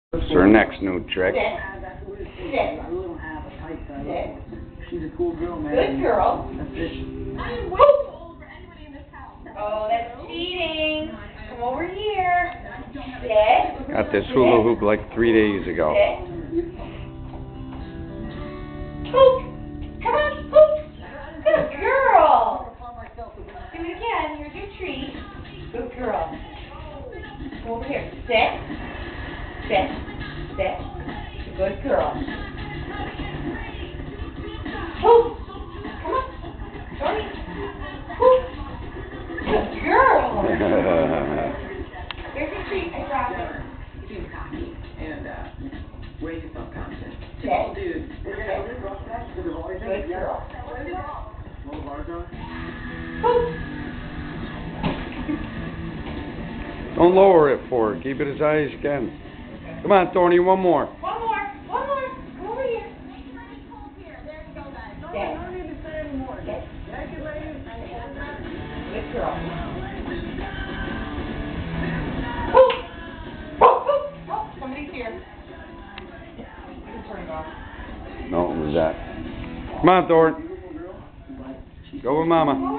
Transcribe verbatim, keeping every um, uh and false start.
It's her next new trick. She's a cool girl, man. Good girl. That's it. I'm way too old for anybody in this house. Oh, that's cheating. Come over here. Sit. Got this hula hoop like three days ago. Sit. Hoop. Come on, hoop. Good girl. Do it again. Here's your treat. Good girl. Come over here. Sit. Sit. Sit. Good girl. Hoop. Come on. Sorry. Hoop. Good girl. Here's your treat. I dropped it. He's cocky and uh, way too self-confident. Sit. Typical dude. Good girl. Hoop. Don't lower it for her. Keep it as high as you can. Come on, Thorny, one more. One more. One more. Come over here. Make it really cold here. There you go, guys. No, I don't need to say anymore. Sit. Make it ladies. Good girl. Hoop. Hoop. Hoop. Oh, somebody's here. You can turn it off. No, it was that. Come on, Thorne. Go with Mama.